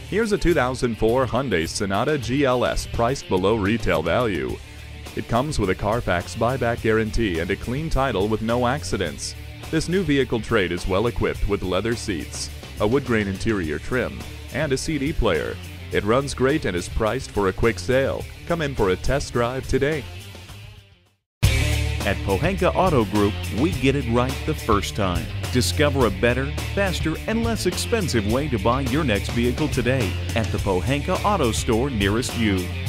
Here's a 2004 Hyundai Sonata GLS priced below retail value. It comes with a Carfax buyback guarantee and a clean title with no accidents. This new vehicle trade is well equipped with leather seats, a wood grain interior trim, and a CD player. It runs great and is priced for a quick sale. Come in for a test drive today. At Pohanka Auto Group, we get it right the first time. Discover a better, faster, and less expensive way to buy your next vehicle today at the Pohanka Auto Store nearest you.